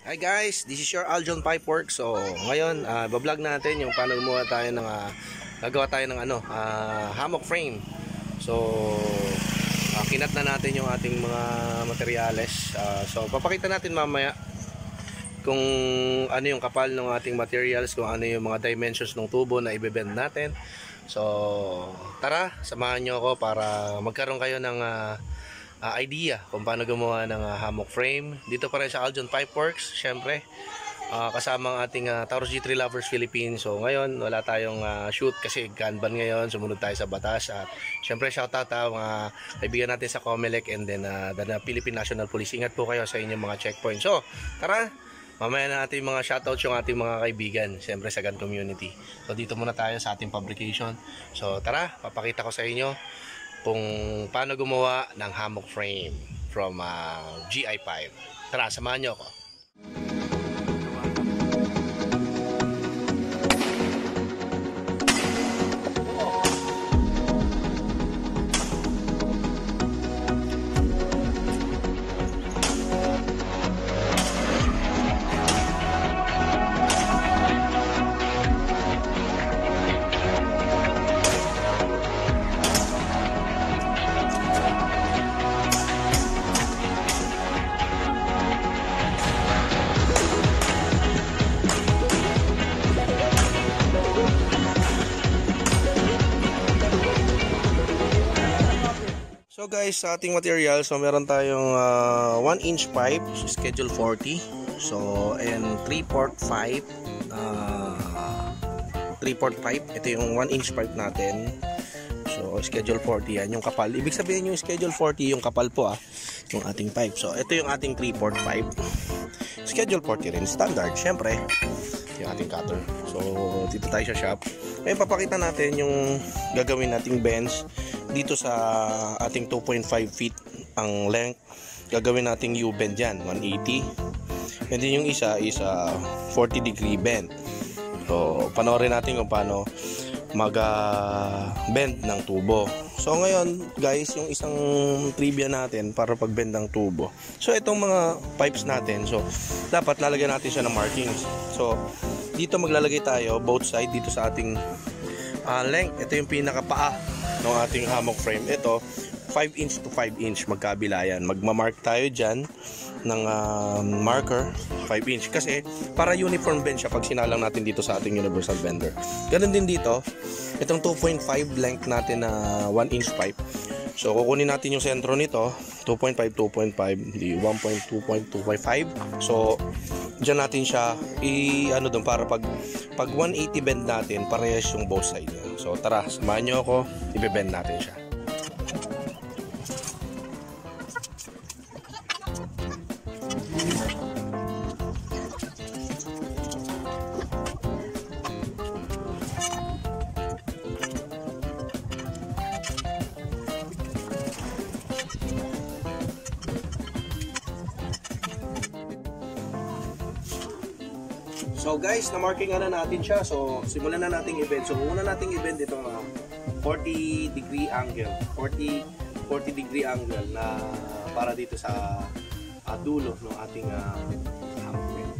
Hi guys, this is your Aljon Pipeworks. So ngayon, bablog natin yung paano gumawa tayo ng gagawa tayo ng hammock frame. So kinat na natin yung ating mga materyales. So papakita natin mamaya kung ano yung kapal ng ating materials, kung ano yung mga dimensions ng tubo na ibebend natin. So tara, samahan nyo ako para magkaroon kayo ng idea kung paano gumawa ng hammock frame. Dito pa rin sa Aljon Pipeworks, syempre kasama ang ating Taurus G3 Lovers Philippines. So ngayon wala tayong shoot kasi Kanban ngayon, sumunod tayo sa batas. At syempre shoutout mga kaibigan natin sa Comelec and then the Philippine National Police. Ingat po kayo sa inyong mga checkpoint. So tara, mamaya na natin mga shoutouts yung ating mga kaibigan, syempre sa GAN community. So dito muna tayo sa ating publication. So tara, papakita ko sa inyo kung paano gumawa ng hammock frame from GI5. Tara, samahan nyo ako. So guys, sa ating material, so meron tayong 1-inch pipe, schedule 40. So and 3/4 pipe, 3/4 pipe. Ito yung 1-inch pipe natin. So schedule 40 yan, yung kapal. Ibig sabihin yung schedule 40 yung kapal po yung ating pipe. So ito yung ating 3/4 pipe. Schedule 40 rin, standard, syempre. Yung ating cutter. So dito tayo sa shop. Ngayon papakita natin yung gagawin nating bench dito sa ating 2.5 feet ang length. Gagawin nating U-bend yan, 180. And then yung isa is 40 degree bend. So panoorin natin kung paano mag-bend ng tubo. So ngayon guys, yung isang trivia natin para pag-bend ng tubo. So itong mga pipes natin, so dapat lalagyan natin siya ng markings. So dito maglalagay tayo both side dito sa ating length. Ito yung pinakapaa ng ating hammock frame. Ito 5 inch to 5 inch magkabila yan. Magmamark tayo dyan ng marker 5 inch kasi para uniform bend siya pag sinalang natin dito sa ating universal bender. Ganun din dito, itong 2.5 length natin na 1 inch pipe. So kukunin natin yung sentro nito, 2.5, 2.5, di 1.2.255. So dyan natin siya doon para pag 180 bend natin, parehas yung both side niya. So tara, samahan nyo ako, i-bend natin siya. So guys, na-marking na natin siya. So simulan na nating i-bend. So una nating i-bend itong 40 degree angle. 40 degree angle na para dito sa dulo ng ating hammock frame.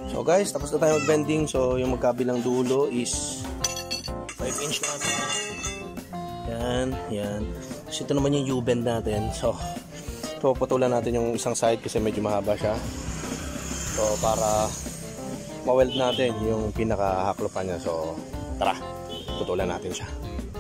So guys, tapos na tayo mag-bending. So yung magkabilang dulo is 5 inch natin. Yan, yan. So ito naman yung U-bend natin. So puputulan natin yung isang side kasi medyo mahaba siya. So para ma-weld natin yung pinaka-haklopan niya. So tara, putulan natin siya.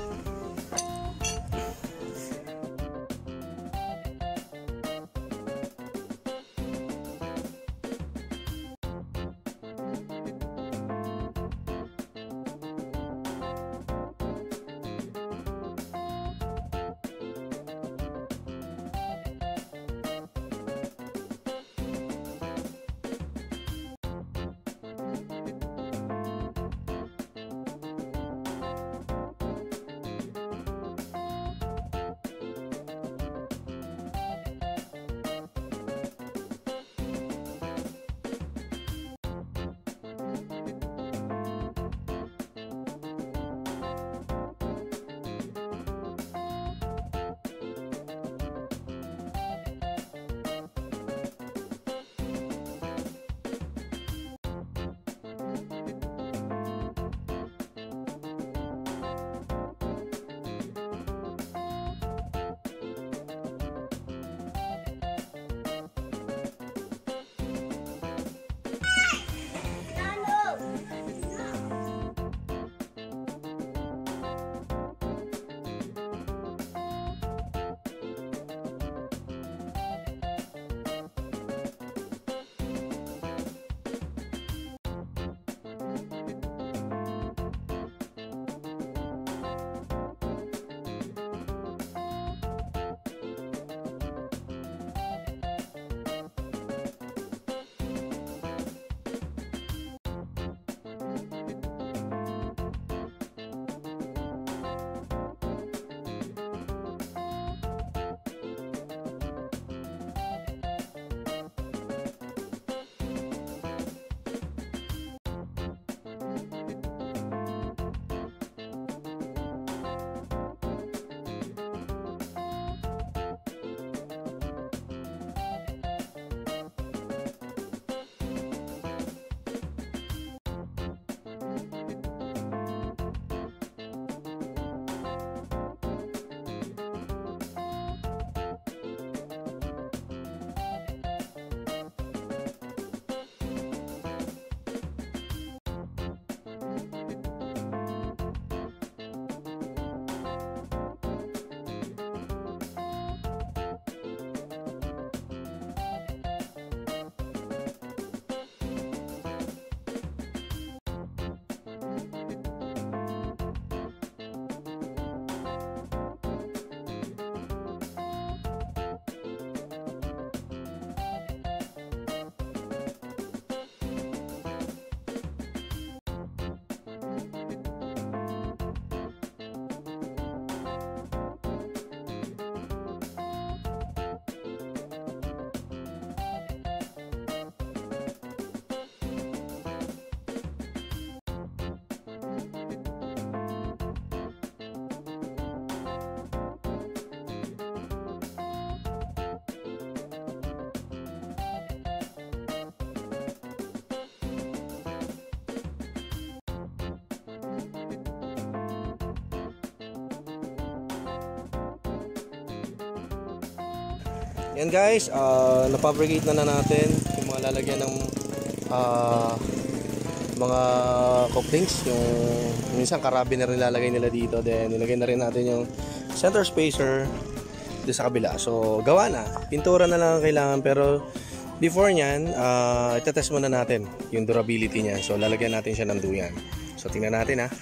Yan guys, napabricate na natin yung mga lalagyan ng mga couplings. Yung minsan karabiner nilalagay nila dito. Then nilagay na rin natin yung center spacer dito sa kabila. So gawa na, pintura na lang ang kailangan. Pero before nyan, itetest muna natin yung durability niya. So lalagyan natin siya ng duyan. So tingnan natin ha.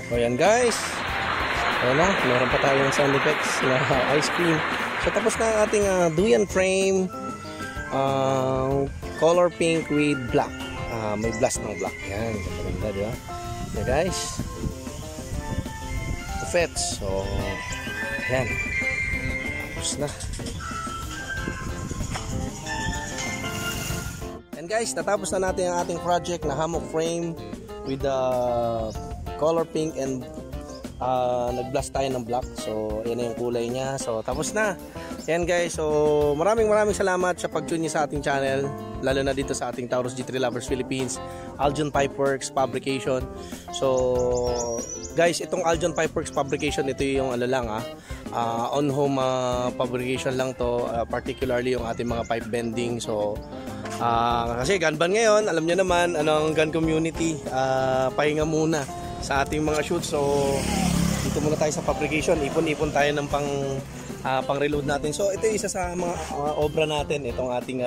So yan guys. Ayan na, meron pa tayong sound effects na ice cream. So tapos na ang ating duyan frame. Color pink with black. May blast ng black. Yan, ganda, di ba? Yan guys. Fets. So, yan. Tapos na. And guys, natapos na natin ang ating project na hammock frame with the color pink and nag-blast tayo ng black. So, yan na yung kulay niya. So, tapos na. Yan guys, so maraming salamat sa pag-tune niyo sa ating channel, lalo na dito sa ating Taurus G3 Lovers Philippines, Aljon Pipeworks Fabrication. So guys, itong Aljon Pipeworks Fabrication, ito yung ano lang on home fabrication lang to, particularly yung ating mga pipe bending. So kasi gunban ngayon, alam niyo naman, anong gun community, pahinga muna sa ating mga shoots. So dito muna tayo sa fabrication, ipon tayo ng pang reload natin. So ito isa sa mga obra natin, itong ating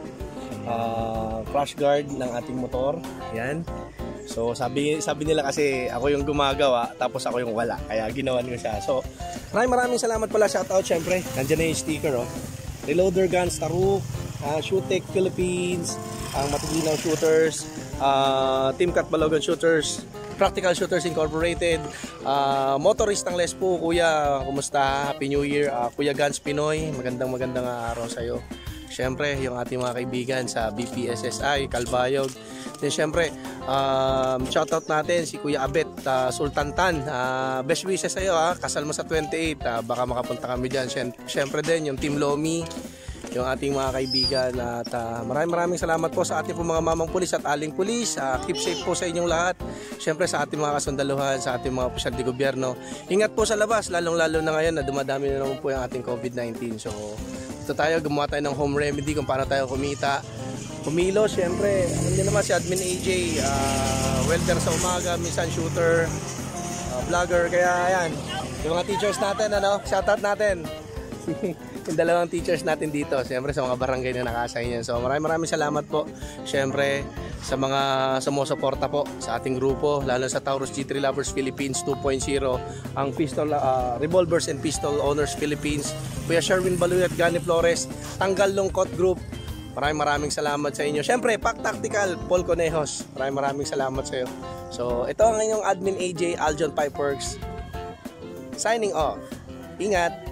crash guard ng ating motor. Yan. So sabi nila kasi ako yung gumagawa tapos ako yung wala, kaya ginawan ko siya. So maraming salamat pala, shout out syempre. Nandiyan na yung sticker, oh. Reloader Guns Taruk, Shootech Philippines, ang Matuginaw Shooters, Team Cat Balogan Shooters, Practical Shooters Incorporated, motorist ng Lespo. Kuya, kumusta? Happy New Year. Kuya Guns Pinoy, magandang araw sa'yo. Siyempre, yung ating mga kaibigan sa BPSSI, Calbayog. Then siyempre, shoutout natin si Kuya Abet, Sultan Tan. Best wishes sa'yo, kasal mo sa 28. Baka makapunta kami dyan. Siyempre din, yung Team Lomi, yung ating mga kaibigan. At maraming salamat po sa ating po mga mamang pulis at aling pulis. Keep safe po sa inyong lahat. Siyempre sa ating mga kasundaluhan, sa ating mga opisyal de gobyerno. Ingat po sa labas, lalong-lalo na ngayon na dumadami na naman po yung ating COVID-19. So ito tayo, gumawa tayo ng home remedy kung paano tayo kumita. Kumilo, siyempre, alam niyo naman si Admin AJ, welder sa umaga, minsan shooter, vlogger. Kaya ayan, yung mga teachers natin, shoutout natin. Yung dalawang teachers natin dito, siyempre sa mga barangay na naka-assign yan. So maraming salamat po siyempre sa mga sumusuporta po sa ating grupo, lalo sa Taurus G3 Lovers Philippines 2.0, ang pistol revolvers and pistol owners Philippines, Kuya Sherwin Baluy at Gani Flores, Tanggal Lungkot Group. Maraming salamat sa inyo. Siyempre, Pack Tactical, Paul Conejos, maraming salamat sa iyo. So ito ang inyong Admin AJ, Aljon Pipeworks, signing off. Ingat.